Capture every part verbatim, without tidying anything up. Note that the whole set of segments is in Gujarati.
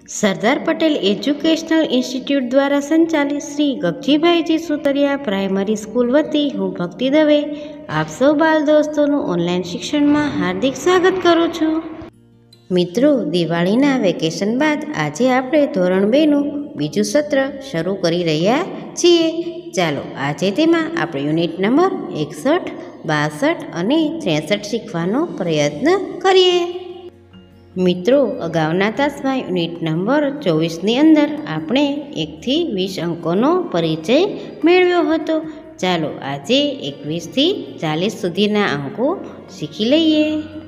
સરદાર પટેલ એજ્યુકેશનલ ઇન્સ્ટિટ્યૂટ દ્વારા સંચાલિત શ્રી ગગજીભાઈજી સુતરિયા પ્રાઇમરી સ્કૂલ વતી હું ભક્તિ દવે આપ સૌ બાલ દોસ્તોનું ઓનલાઈન શિક્ષણમાં હાર્દિક સ્વાગત કરું છું. મિત્રો, દિવાળીના વેકેશન બાદ આજે આપણે ધોરણ બેનું બીજું સત્ર શરૂ કરી રહ્યા છીએ. ચાલો આજે તેમાં આપણે યુનિટ નંબર એકસઠ, બાસઠ અને ત્રેસઠ શીખવાનો પ્રયત્ન કરીએ. મિત્રો, અગાઉના તાસમાં યુનિટ નંબર ચોવીસની અંદર આપણે એકથી વીસ અંકોનો પરિચય મેળવ્યો હતો. ચાલો આજે એકવીસથી ચાલીસ સુધીના અંકો શીખી લઈએ.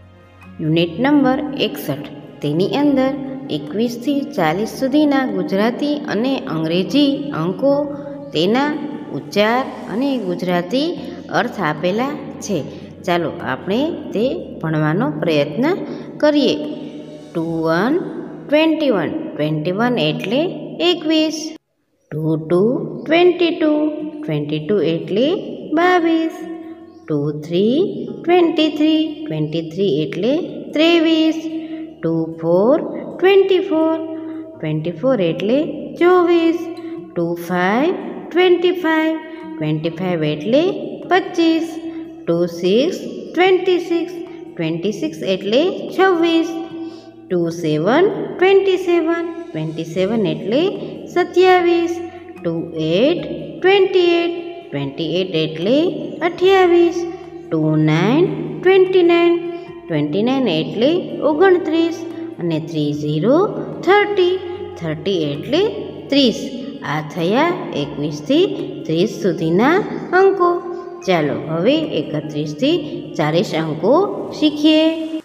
યુનિટ નંબર એકસઠ, તેની અંદર એકવીસથી ચાલીસ સુધીના ગુજરાતી અને અંગ્રેજી અંકો, તેના ઉચ્ચાર અને ગુજરાતી અર્થ આપેલા છે. ચાલો આપણે તે ભણવાનો પ્રયત્ન કરીએ. Two one twenty one, twenty one એટલે એકવીસ. Two two twenty two, twenty two એટલે બાવીસ. Two three twenty three, twenty three એટલે ત્રેવીસ. Two four twenty four, twenty four એટલે ચોવીસ. Two five twenty five, twenty five એટલે પચીસ. Two six twenty six, twenty six એટલે છવ્વીસ. Two seven twenty seven, twenty seven એટલે સત્યાવીસ. Two eight twenty eight, twenty eight એટલે અઠ્યાવીસ. Two nine twenty nine, twenty nine એટલે ઓગણત્રીસ. અને થ્રી ઝીરો થર્ટી, થર્ટી એટલે ત્રીસ. આ થયા એકવીસથી ત્રીસ સુધીના અંકો. ચાલો હવે એકત્રીસથી ચાલીસ અંકો શીખીએ.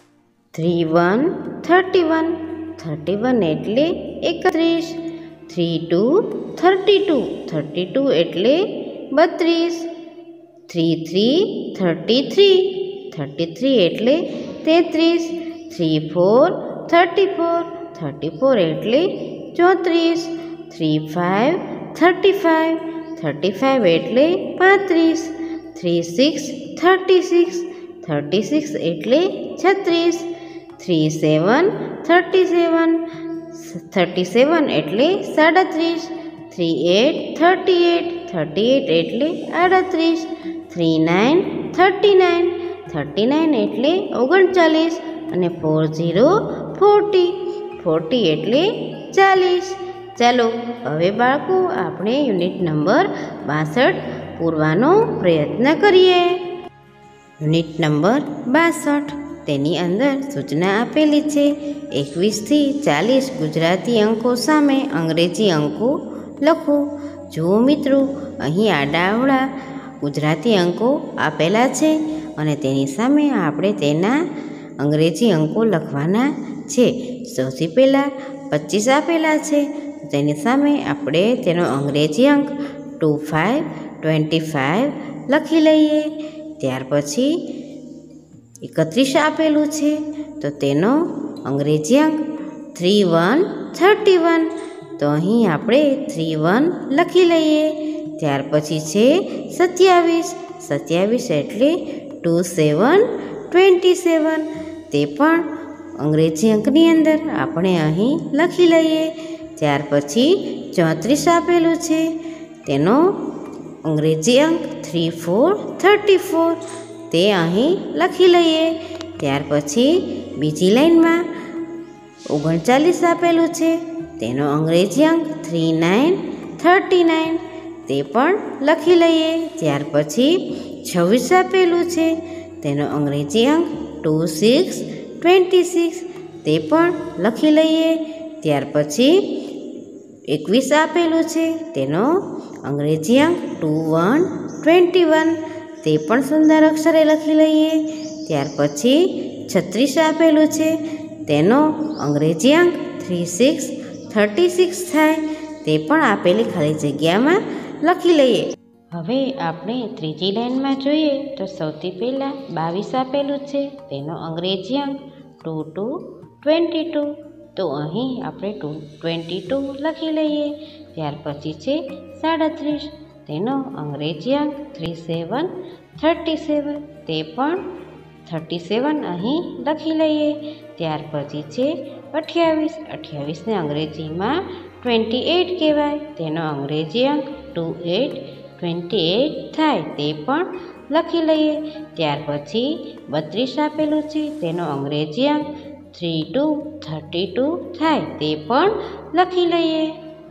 Three one thirty one, thirty one એટલે એકત્રીસ. Three two thirty two, thirty two એટલે બત્રીસ. Three three thirty three, thirty three એટલે તેત્રીસ. Three four thirty four, thirty four એટલે ચોત્રીસ. Three five thirty five, thirty five એટલે પાંત્રીસ. Three six thirty six, thirty six એટલે છત્રીસ. Three seven thirty seven, thirty seven એટલે સાડત્રીસ. Three eight thirty eight, thirty eight એટલે આડત્રીસ. Three nine thirty nine, thirty nine એટલે ઓગણચાલીસ. અને ફોર ઝીરો ફોર્ટી, ફોર્ટી એટલે ચાલીસ. ચાલો હવે બાળકો આપણે યુનિટ નંબર બાસઠ પૂરવાનો પ્રયત્ન કરીએ. યુનિટ નંબર બાસઠ, તેની અંદર સૂચના આપેલી છે. એકવીસથી ચાલીસ ગુજરાતી અંકો સામે અંગ્રેજી અંકો લખો. જુઓ મિત્રો, અહીં આડાઅવળા ગુજરાતી અંકો આપેલા છે અને તેની સામે આપણે તેના અંગ્રેજી અંકો લખવાના છે. સૌથી પહેલાં પચીસ આપેલા છે, તેની સામે આપણે તેનો અંગ્રેજી અંક ટુ ફાઇવ ટ્વેન્ટી ફાઇવ લખી લઈએ. ત્યાર પછી એકત્રીસ આપેલું છે, તો તેનો અંગ્રેજી અંક થ્રી વન થર્ટી વન, તો અહીં આપણે થ્રી વન લખી લઈએ. ત્યાર પછી છે સત્યાવીસ, સત્યાવીસ એટલે ટુ સેવન ટ્વેન્ટી સેવન, તે પણ અંગ્રેજી અંકની અંદર આપણે અહીં લખી લઈએ. ત્યાર પછી ચોત્રીસ આપેલું છે, તેનો અંગ્રેજી અંક થ્રી ફોર થર્ટી ફોર, તે અહીં લખી લઈએ. ત્યાર પછી બીજી લાઈનમાં ઓગણચાલીસ આપેલું છે, તેનો અંગ્રેજી અંક થ્રી નાઇન થર્ટી નાઇન, તે પણ લખી લઈએ. ત્યાર પછી છવ્વીસ આપેલું છે, તેનો અંગ્રેજી અંક ટુ સિક્સ ટ્વેન્ટી સિક્સ, તે પણ લખી લઈએ. ત્યાર પછી એકવીસ આપેલું છે, તેનો અંગ્રેજી અંક ટુ વન ટ્વેન્ટી વન, તે પણ સુંદર અક્ષરે લખી લઈએ. ત્યાર પછી છત્રીસ આપેલું છે, તેનો અંગ્રેજી અંક થ્રી સિક્સ થર્ટી સિક્સ થાય, તે પણ આપેલી ખાલી જગ્યામાં લખી લઈએ. હવે આપણે ત્રીજી લાઈનમાં જોઈએ તો સૌથી પહેલાં બાવીસ આપેલું છે, તેનો અંગ્રેજી અંક ટુ ટુ ટ્વેન્ટી ટુ, તો અહીં આપણે ટુ ટ્વેન્ટી ટુ લખી લઈએ. ત્યાર પછી છે સાડત્રીસ, તેનો અંગ્રેજી અંક થ્રી સેવન થર્ટી સેવન, તે પણ થર્ટી સેવન અહીં લખી લઈએ. ત્યાર પછી છે અઠ્યાવીસ. અઠ્યાવીસને અંગ્રેજીમાં ટ્વેન્ટી એટ કહેવાય. તેનો અંગ્રેજી અંક ટુ એટ ટ્વેન્ટી એટ થાય તે પણ લખી લઈએ. ત્યાર પછી બત્રીસ આપેલું છે, તેનો અંગ્રેજી અંક થ્રી ટુ થર્ટી ટુ થાય તે પણ લખી લઈએ.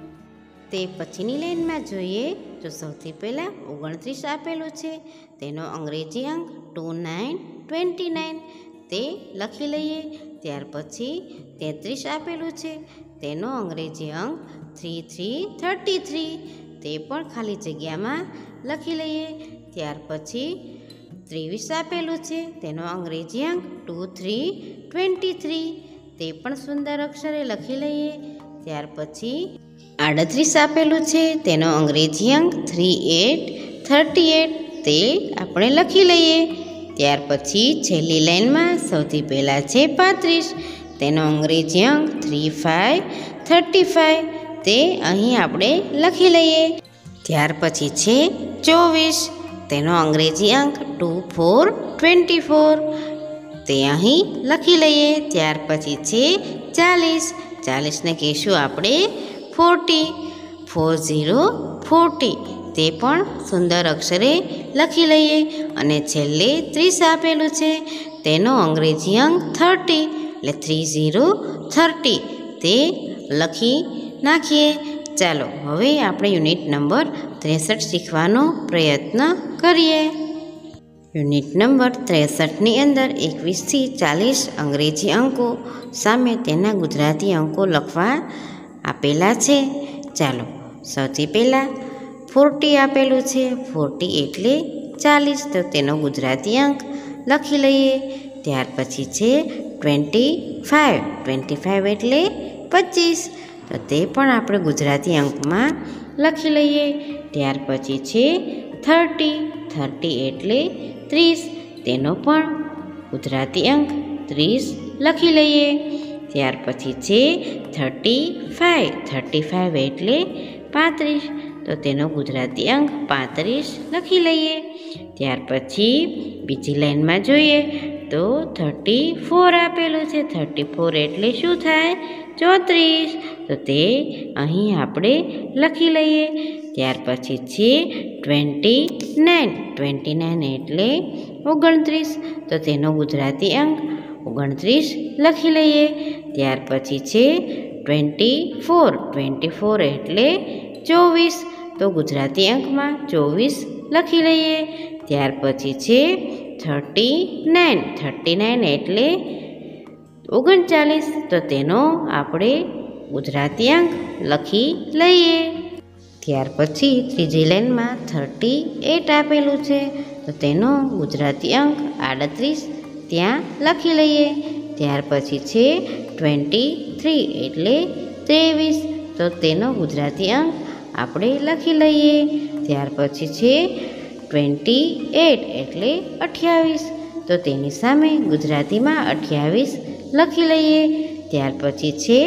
તે પછીની લાઈનમાં જોઈએ તો સૌથી પહેલાં ઓગણત્રીસ આપેલું છે, તેનો અંગ્રેજી અંક ટુ નાઇન ટ્વેન્ટી નાઇન તે લખી લઈએ. ત્યાર પછી તેત્રીસ આપેલું છે, તેનો અંગ્રેજી અંક થ્રી થ્રી થર્ટી થ્રી તે પણ ખાલી જગ્યામાં લખી લઈએ. ત્યાર પછી ત્રેવીસ આપેલું છે, તેનો અંગ્રેજી અંક ટુ થ્રી ટ્વેન્ટી થ્રી તે પણ સુંદર અક્ષરે લખી લઈએ. ત્યાર પછી આડત્રીસ આપેલું છે, તેનો અંગ્રેજી અંક થ્રી એટ થર્ટી એટ તે આપણે લખી લઈએ. ત્યાર પછી છેલ્લી લાઈનમાં સૌથી પહેલાં છે પાંત્રીસ, તેનો અંગ્રેજી અંક થ્રી ફાઇવ થર્ટી ફાઇવ તે અહીં આપણે લખી લઈએ. ત્યાર પછી છે ચોવીસ, તેનો અંગ્રેજી અંક ટુ ફોર ટ્વેન્ટી ફોર તે અહીં લખી લઈએ. ત્યાર પછી છે ચાલીસ, ચાલીસને કહીશું આપણે ફોર્ટી ફોર ઝીરો ફોર્ટી તે પણ સુંદર અક્ષરે લખી લઈએ. અને છેલ્લે ત્રીસ આપેલું છે, તેનો અંગ્રેજી અંક થર્ટી એટલે થ્રી ઝીરો થર્ટી તે લખી નાખીએ. ચાલો હવે આપણે યુનિટ નંબર ત્રેસઠ શીખવાનો પ્રયત્ન કરીએ. યુનિટ નંબર ત્રેસઠની અંદર એકવીસથી ચાલીસ અંગ્રેજી અંકો સામે તેના ગુજરાતી અંકો લખવા આપેલા છે. ચાલો સૌથી પહેલાં ફોર્ટી આપેલું છે, ફોર્ટી એટલે ચાલીસ તો તેનો ગુજરાતી અંક લખી લઈએ. ત્યાર પછી છે ટ્વેન્ટી ફાઇવ, ટ્વેન્ટી ફાઇવ એટલે પચીસ તો તે પણ આપણે ગુજરાતી અંકમાં લખી લઈએ. ત્યાર પછી છે થર્ટી, થર્ટી એટલે ત્રીસ તેનો પણ ગુજરાતી અંક ત્રીસ લખી લઈએ. ત્યાર પછી છે થર્ટી ફાઇવ, થર્ટી ફાઇવ એટલે પાંત્રીસ તો તેનો ગુજરાતી અંક પાંત્રીસ લખી લઈએ. ત્યાર પછી બીજી લાઈનમાં જોઈએ તો થર્ટી ફોર આપેલું છે, થર્ટી ફોર એટલે શું થાય ચોત્રીસ તો તે અહીં આપણે લખી લઈએ. ત્યાર પછી છે ટ્વેન્ટી નાઇન, ટ્વેન્ટી નાઇન એટલે ઓગણત્રીસ તો તેનો ગુજરાતી અંક ઓગણત્રીસ લખી લઈએ. ત્યાર પછી છે ટ્વેન્ટી ફોર, ટ્વેન્ટી ફોર એટલે ચોવીસ તો ગુજરાતી અંકમાં ચોવીસ લખી લઈએ. ત્યાર પછી છે થર્ટી નાઇન, થર્ટી નાઇન એટલે ઓગણચાલીસ તો તેનો આપણે ગુજરાતી અંક લખી લઈએ. ત્યાર પછી ત્રીજી લાઈનમાં થર્ટી એટ આપેલું છે તો તેનો ગુજરાતી અંક આડત્રીસ ત્યાં લખી લઈએ. ત્યાર પછી છે ટ્વેન્ટી થ્રી એટલે ત્રેવીસ તો તેનો ગુજરાતી અંક આપણે લખી લઈએ. ત્યાર પછી છે ટ્વેન્ટી એટ એટલે અઠ્યાવીસ તો તેની સામે ગુજરાતીમાં અઠ્યાવીસ લખી લઈએ. ત્યાર પછી છે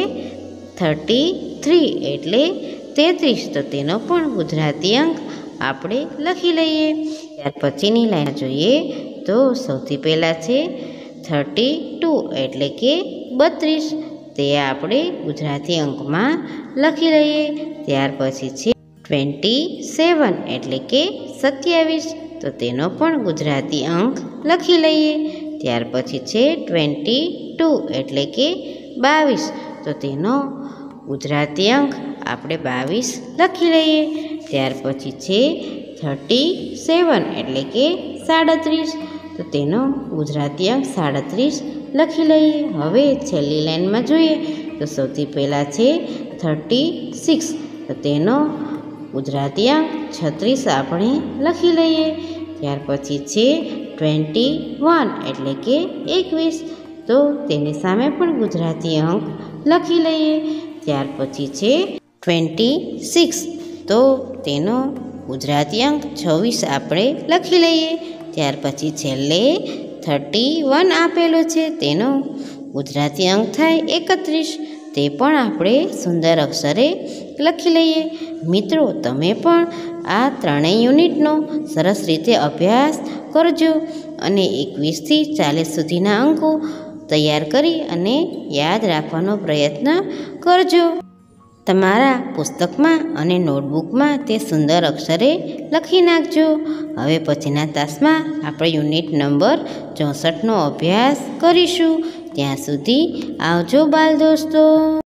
થર્ટી થ્રી એટલે તેત્રીસ તો તેનો પણ ગુજરાતી અંક આપણે લખી લઈએ. ત્યાર પછીની લાઈન જોઈએ તો સૌથી પહેલાં છે થર્ટી ટુ એટલે કે બત્રીસ તે આપણે ગુજરાતી અંકમાં લખી લઈએ. ત્યાર પછી છે ટ્વેન્ટી સેવન એટલે કે સત્યાવીસ તો તેનો પણ ગુજરાતી અંક લખી લઈએ. ત્યાર પછી છે ટ્વેન્ટી ટુ એટલે કે બાવીસ તો તેનો ગુજરાતી અંક આપણે બાવીસ લખી લઈએ. ત્યાર પછી છે થર્ટી સેવન એટલે કે સાડત્રીસ તો તેનો ગુજરાતી અંક સાડત્રીસ લખી લઈએ. હવે છેલ્લી લાઈનમાં જોઈએ તો સૌથી પહેલાં છે થર્ટી સિક્સ તો તેનો ગુજરાતી અંક છત્રીસ આપણે લખી લઈએ. ત્યાર પછી છે ટ્વેન્ટી વન એટલે કે એકવીસ તો તેની સામે પણ ગુજરાતી અંક લખી લઈએ. ત્યાર પછી છે ટ્વેન્ટી સિક્સ તો તેનો ગુજરાતી અંક છવ્વીસ આપણે લખી લઈએ. ત્યાર પછી છેલ્લે થર્ટી વન આપેલો છે તેનો ગુજરાતી અંક થાય એકત્રીસ તે પણ આપણે સુંદર અક્ષરે લખી લઈએ. મિત્રો તમે પણ આ ત્રણેય યુનિટનો સરસ રીતે અભ્યાસ કરજો અને એકવીસથી ચાલીસ સુધીના અંકો તૈયાર કરી અને યાદ રાખવાનો પ્રયત્ન કરજો. તમારા પુસ્તકમાં અને નોટબુકમાં તે સુંદર અક્ષરે લખી નાખજો. હવે પછીના તાસમાં આપણે યુનિટ નંબર ચોસઠનો અભ્યાસ કરીશું. ત્યાં સુધી આવજો બાલ દોસ્તો.